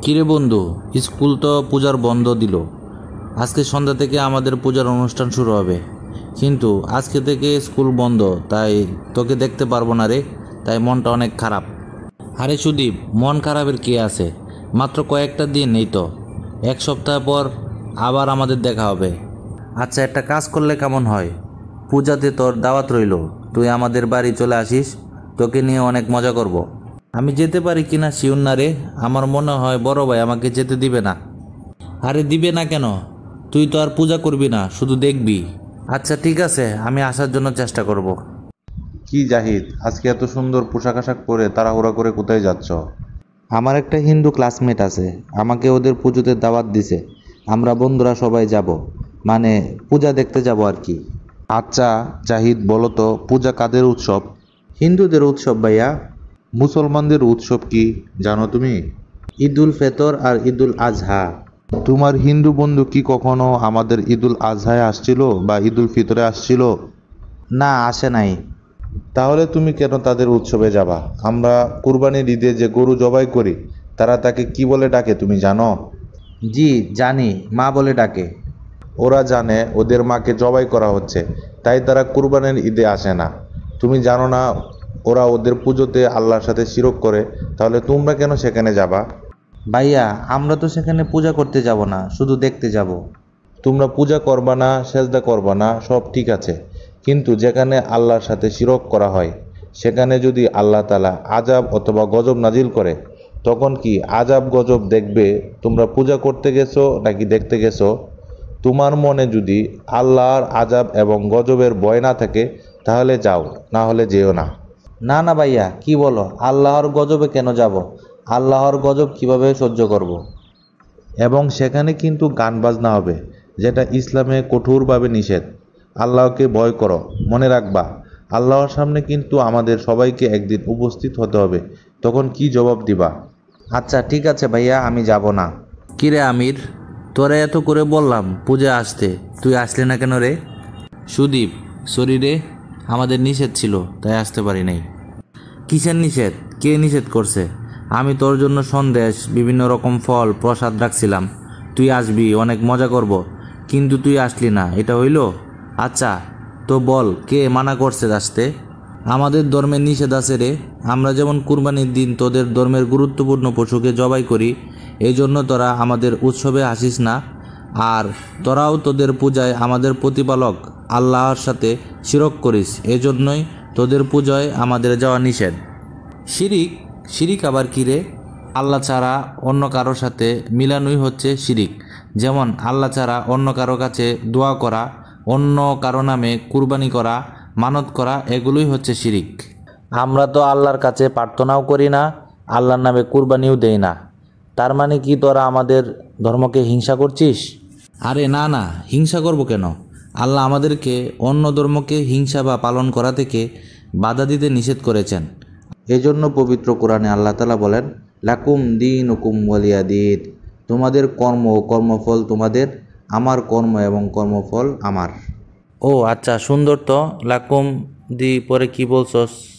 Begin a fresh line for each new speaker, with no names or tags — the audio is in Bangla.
কিরে বন্ধু, স্কুল তো পূজার বন্ধ দিল। আজকে সন্ধ্যা থেকে আমাদের পূজার অনুষ্ঠান শুরু হবে, কিন্তু আজকে থেকে স্কুল বন্ধ, তাই তোকে দেখতে পারবো না রে। তাই মনটা অনেক খারাপ। আরে সুদীপ, মন খারাপের কি আছে? মাত্র কয়েকটা দিন, এই তো এক সপ্তাহ পর আবার আমাদের দেখা হবে। আচ্ছা, একটা কাজ করলে কেমন হয়? পূজাতে তোর দাওয়াত রইল, তুই আমাদের বাড়ি চলে আসিস, তোকে নিয়ে অনেক মজা করব। আমি যেতে পারি কিনা শিওর না রে। আমার মনে হয় বড় ভাই আমাকে যেতে দিবে না। আরে দিবে না কেন? তুই তো আর পূজা করবি না, শুধু দেখবি। আচ্ছা ঠিক আছে, আমি আসার জন্য চেষ্টা করব।
কি জাহিদ, আজকে এত সুন্দর পোশাক আশাক পরে তাড়াহুড়া করে কোথায় যাচ্ছ?
আমার একটা হিন্দু ক্লাসমেট আছে, আমাকে ওদের পুজোতে দাওয়াত দিছে। আমরা বন্ধুরা সবাই যাব, মানে পূজা দেখতে যাব আর কি।
আচ্ছা জাহিদ, বলো তো পূজা কাদের উৎসব?
হিন্দুদের উৎসব ভাইয়া।
মুসলমানদের উৎসব কি জানো তুমি?
ঈদুল ফেতর আর ঈদুল আজহা।
তোমার হিন্দু বন্ধু কি কখনো আমাদের ঈদুল আজহায় আসছিল বা ঈদুল ফিতরে আসছিল?
না, আসে নাই।
তাহলে তুমি কেন তাদের উৎসবে যাবা? আমরা কুরবানির ঈদে যে গরু জবাই করি, তারা তাকে কি বলে ডাকে তুমি জানো?
জি জানি, মা বলে ডাকে।
ওরা জানে ওদের মাকে জবাই করা হচ্ছে, তাই তারা কুরবানির ঈদে আসে না। তুমি জানো না ওরা ওদের পুজোতে আল্লাহর সাথে শিরক করে? তাহলে তোমরা কেন সেখানে যাবা?
ভাইয়া, আমরা তো সেখানে পূজা করতে যাব না, শুধু দেখতে যাব।
তোমরা পূজা করবা না, সেজদা করবা না, সব ঠিক আছে, কিন্তু যেখানে আল্লাহর সাথে শিরক করা হয়, সেখানে যদি আল্লাহ তাআলা আযাব অথবা গজব নাজিল করে, তখন কি আযাব গজব দেখবে তোমরা পূজা করতে গেছো নাকি দেখতে গেছো? তোমার মনে যদি আল্লাহর আযাব এবং গজবের ভয় না থাকে, তাহলে যাও, না হলে যেও না।
না না ভাইয়া, কি বলো? আল্লাহর গজবে কেন যাব? আল্লাহর গজব কিভাবে সহ্য করব?
এবং সেখানে কিন্তু গান বাজনা হবে, যেটা ইসলামে কঠোরভাবে নিষেধ। আল্লাহকে ভয় করো, মনে রাখবা আল্লাহর সামনে কিন্তু আমাদের সবাইকে একদিন উপস্থিত হতে হবে। তখন কি জবাব দিবা?
আচ্ছা ঠিক আছে ভাইয়া, আমি যাব না। কিরে আমির, তোরা এত করে বললাম পূজা আসতে, তুই আসলি না কেন রে? সুদীপ, সরি রে, আমাদের নিষেধ ছিল তাই আসতে পারি নাই। কিসের নিষেধ? কে নিষেধ করছে? আমি তোর জন্য সন্দেশ, বিভিন্ন রকম ফল প্রসাদ রাখছিলাম, তুই আসবি, অনেক মজা করব, কিন্তু তুই আসলি না, এটা হইল? আচ্ছা, তো বল কে মানা করছে আসতে? আমাদের ধর্মের নিষেধ আছে রে। আমরা যেমন কুরবানির দিন তোদের ধর্মের গুরুত্বপূর্ণ পশুকে জবাই করি, এই জন্য তোরা আমাদের উৎসবে আসিস না। আর তোরাও তোদের পূজায় আমাদের প্রতিপালক আল্লাহর সাথে শিরক করিস, এজন্যই তোদের পূজায় আমাদের যাওয়া নিষেধ। শিরিক? শিরিক আবার কি রে? আল্লাহ ছাড়া অন্য কারোর সাথে মিলানোই হচ্ছে শিরিক। যেমন আল্লাহ ছাড়া অন্য কারো কাছে দোয়া করা, অন্য কারো নামে কুরবানি করা, মানত করা, এগুলোই হচ্ছে শিরিক। আমরা তো আল্লাহর কাছে প্রার্থনাও করি না, আল্লাহর নামে কুরবানিও দেই না। তার মানে কি তোরা আমাদের ধর্মকে হিংসা করছিস? আরে না না, হিংসা করব কেন? আল্লাহ আমাদেরকে অন্য ধর্মকে হিংসা বা পালন করা থেকে বাধা দিতে নিষেধ করেছেন। এজন্য পবিত্র কোরআনে আল্লাহ তাআলা বলেন, লাকুম দীনুকুম ওয়ালিয়া দিন। তোমাদের কর্ম ও কর্মফল তোমাদের, আমার কর্ম এবং কর্মফল আমার। ও আচ্ছা, সুন্দর তো। লাকুম দি পরে কি বলছস?